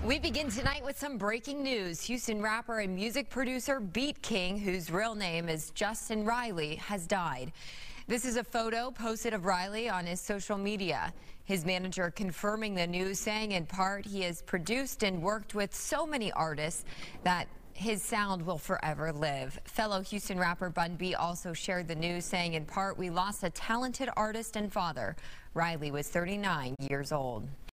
We begin tonight with some breaking news. Houston rapper and music producer BeatKing, whose real name is Justin Riley, has died. This is a photo posted of Riley on his social media. His manager confirming the news, saying in part he has produced and worked with so many artists that his sound will forever live. Fellow Houston rapper Bun B also shared the news, saying in part, "We lost a talented artist and father." Riley was 39 years old.